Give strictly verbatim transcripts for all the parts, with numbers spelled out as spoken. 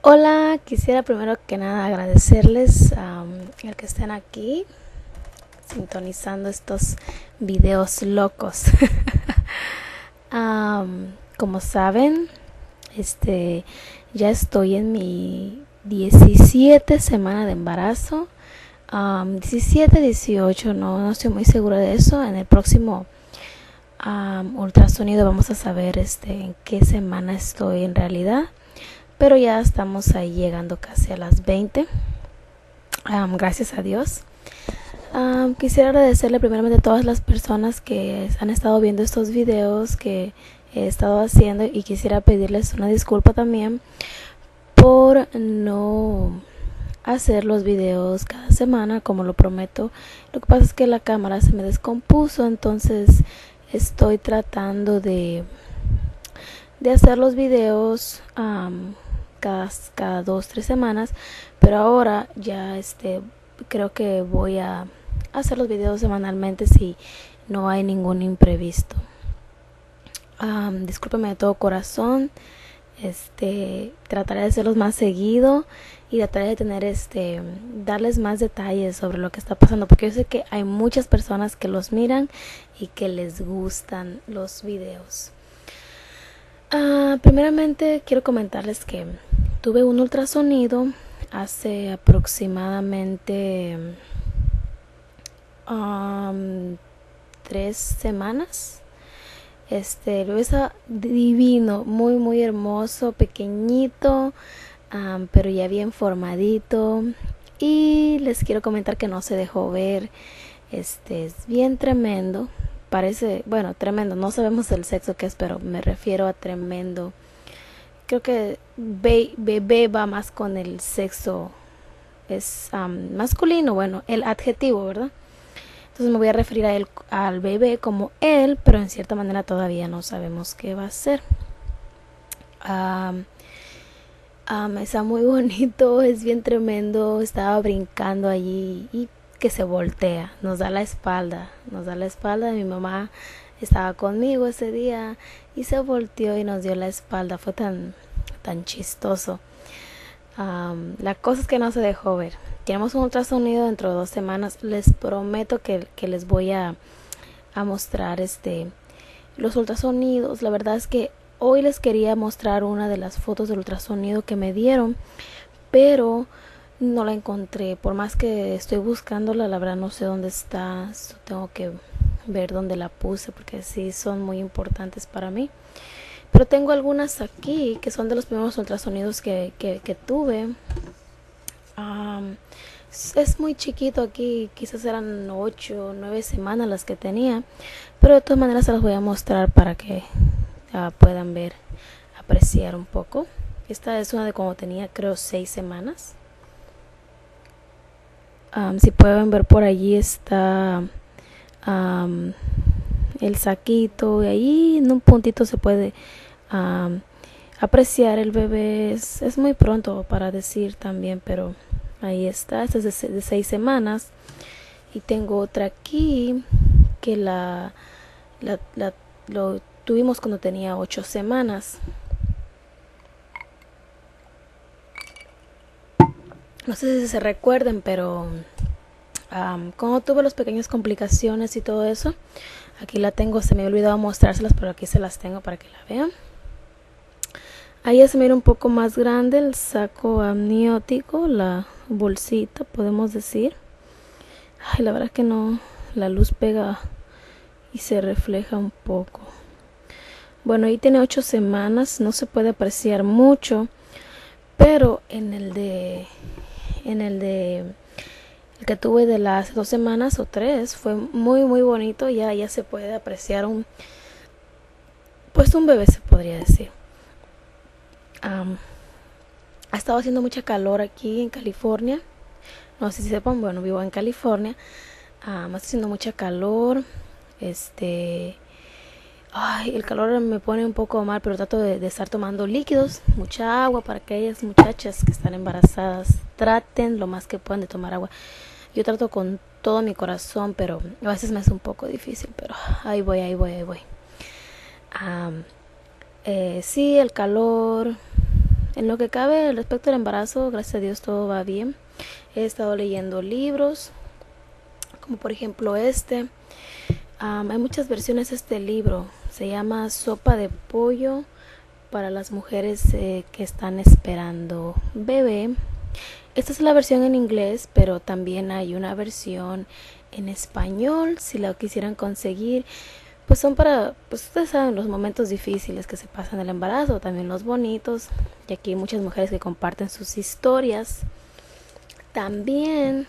Hola, quisiera primero que nada agradecerles um, el que estén aquí sintonizando estos videos locos. um, como saben, este ya estoy en mi diecisiete semana de embarazo. Um, diecisiete, dieciocho, no, no estoy muy segura de eso. En el próximo um, ultrasonido vamos a saber este, en qué semana estoy en realidad. Pero ya estamos ahí llegando casi a las veinte. Um, gracias a Dios. Um, quisiera agradecerle primeramente a todas las personas que han estado viendo estos videos que he estado haciendo, y quisiera pedirles una disculpa también por no hacer los videos cada semana como lo prometo. Lo que pasa es que la cámara se me descompuso, entonces estoy tratando de de hacer los videos um, cada, cada dos, tres semanas, pero ahora ya este creo que voy a hacer los videos semanalmente si no hay ningún imprevisto. Um, discúlpeme de todo corazón. Este trataré de hacerlos más seguido y trataré de tener este darles más detalles sobre lo que está pasando, porque yo sé que hay muchas personas que los miran y que les gustan los videos. Uh, primeramente quiero comentarles que tuve un ultrasonido hace aproximadamente um, tres semanas. Este lo está divino, muy muy hermoso, pequeñito, um, pero ya bien formadito. Y les quiero comentar que no se dejó ver. Este es bien tremendo. Parece, bueno, tremendo, no sabemos el sexo que es, pero me refiero a tremendo. Creo que be, bebé va más con el sexo, es um, masculino, bueno, el adjetivo, ¿verdad? Entonces me voy a referir a él, al bebé como él, pero en cierta manera todavía no sabemos qué va a ser. Um, um, está muy bonito, es bien tremendo, estaba brincando allí y que se voltea, nos da la espalda, nos da la espalda. Mi mamá estaba conmigo ese día y se volteó y nos dio la espalda. Fue tan, tan chistoso. Um, la cosa es que no se dejó ver. Tenemos un ultrasonido dentro de dos semanas. Les prometo que, que les voy a, a mostrar este los ultrasonidos. La verdad es que hoy les quería mostrar una de las fotos del ultrasonido que me dieron, pero no la encontré. Por más que estoy buscándola, la verdad no sé dónde está. Tengo que ver dónde la puse, porque sí son muy importantes para mí. Pero tengo algunas aquí que son de los primeros ultrasonidos que, que, que tuve. Um, es muy chiquito aquí, quizás eran ocho o nueve semanas las que tenía, pero de todas maneras se las voy a mostrar para que uh, puedan ver, apreciar un poco. Esta es una de cuando tenía, creo, seis semanas. Um, si pueden ver, por allí está um, el saquito, y ahí en un puntito se puede um, apreciar el bebé. Es, es muy pronto para decir también, pero ahí está. Esta es de, de seis semanas. Y tengo otra aquí que la, la, la lo tuvimos cuando tenía ocho semanas. No sé si se recuerden, pero um, como tuve las pequeñas complicaciones y todo eso, aquí la tengo. Se me ha olvidado mostrárselas, pero aquí se las tengo para que la vean. Ahí ya se mira un poco más grande el saco amniótico, la bolsita, podemos decir. Ay, la verdad que no, la luz pega y se refleja un poco. Bueno, ahí tiene ocho semanas, no se puede apreciar mucho, pero en el de en el de el que tuve de las dos semanas o tres fue muy muy bonito. Ya ya se puede apreciar un pues un bebé, se podría decir. Um, ha estado haciendo mucha calor aquí en California. No sé si sepan, bueno, vivo en California. Um, está haciendo mucha calor. Este Ay, el calor me pone un poco mal, pero trato de, de estar tomando líquidos, mucha agua, para que aquellas muchachas que están embarazadas traten lo más que puedan de tomar agua. Yo trato con todo mi corazón, pero a veces me hace un poco difícil, pero ahí voy, ahí voy, ahí voy. Um, eh, sí, el calor, en lo que cabe respecto al embarazo, gracias a Dios todo va bien. He estado leyendo libros, como por ejemplo este. Um, hay muchas versiones de este libro. Se llama Sopa de Pollo para las mujeres eh, que están esperando bebé. Esta es la versión en inglés, pero también hay una versión en español si la quisieran conseguir. Pues son para, pues ustedes saben, los momentos difíciles que se pasan en el embarazo, también los bonitos. Y aquí hay muchas mujeres que comparten sus historias. También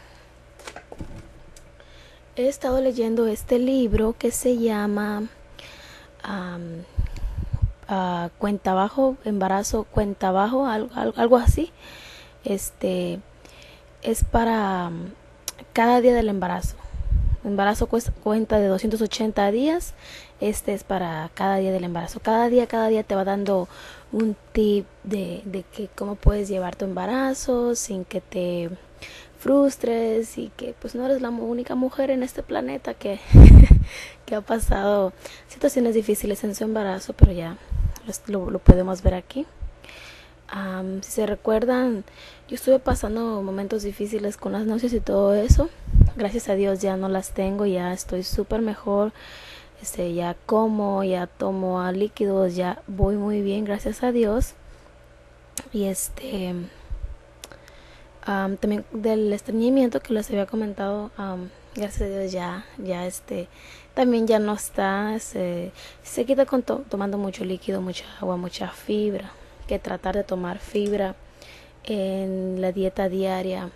he estado leyendo este libro que se llama um, uh, Cuenta Abajo, Embarazo Cuenta Abajo, algo, algo, algo así. Este es para um, cada día del embarazo. Embarazo cuenta de doscientos ochenta días. Este es para cada día del embarazo. Cada día, cada día te va dando un tip de, de que cómo puedes llevar tu embarazo sin que te frustres y que pues no eres la única mujer en este planeta que, que ha pasado situaciones difíciles en su embarazo, pero ya lo, lo podemos ver aquí. Um, si se recuerdan, yo estuve pasando momentos difíciles con las náuseas y todo eso. Gracias a Dios ya no las tengo, ya estoy súper mejor. Este, ya como, ya tomo a líquidos, ya voy muy bien, gracias a Dios. Y este um, también del estreñimiento que les había comentado, um, gracias a Dios ya, ya este también ya no está. Se, se quita con to tomando mucho líquido, mucha agua, mucha fibra. Que tratar de tomar fibra en la dieta diaria.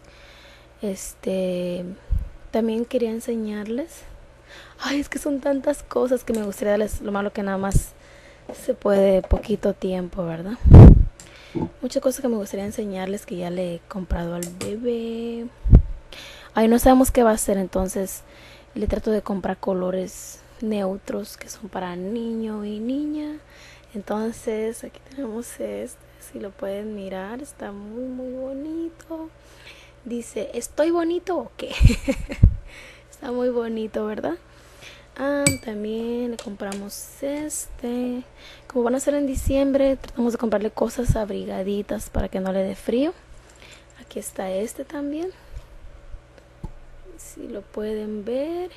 Este también quería enseñarles, ay, es que son tantas cosas que me gustaría darles, lo malo que nada más se puede poquito tiempo, ¿verdad? Muchas cosas que me gustaría enseñarles que ya le he comprado al bebé. Ay, no sabemos qué va a hacer, entonces le trato de comprar colores neutros que son para niño y niña. Entonces aquí tenemos este, si lo pueden mirar, está muy muy bonito. Dice, ¿estoy bonito o qué? Está muy bonito, ¿verdad? Ah, también le compramos este. Como van a ser en diciembre, tratamos de comprarle cosas abrigaditas para que no le dé frío. Aquí está este también. Si lo pueden ver.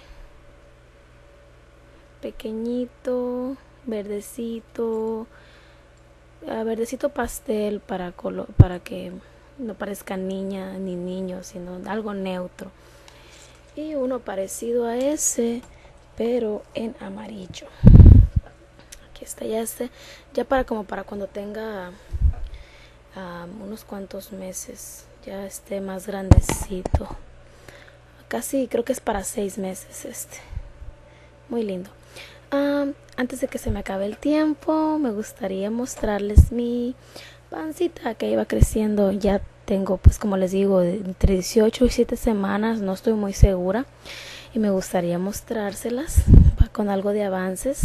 Pequeñito, verdecito. Uh, verdecito pastel para, color, para que no parezca niña ni niño, sino algo neutro. Y uno parecido a ese, pero en amarillo. Aquí está ya este, ya para como para cuando tenga um, unos cuantos meses, ya esté más grandecito. Casi creo que es para seis meses este. Muy lindo. Um, antes de que se me acabe el tiempo, me gustaría mostrarles mi pancita que iba creciendo. Ya tengo, pues como les digo, entre dieciocho y siete semanas, no estoy muy segura. Y me gustaría mostrárselas con algo de avances.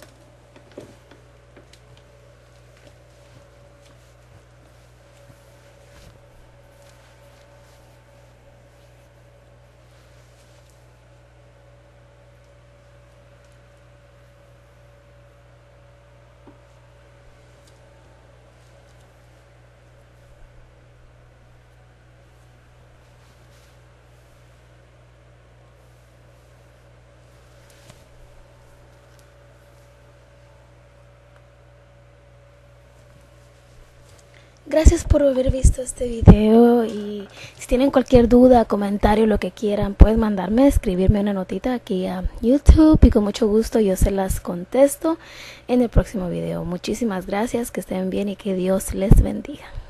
Gracias por haber visto este video, y si tienen cualquier duda, comentario, lo que quieran, pueden mandarme, escribirme una notita aquí a YouTube y con mucho gusto yo se las contesto en el próximo video. Muchísimas gracias, que estén bien y que Dios les bendiga.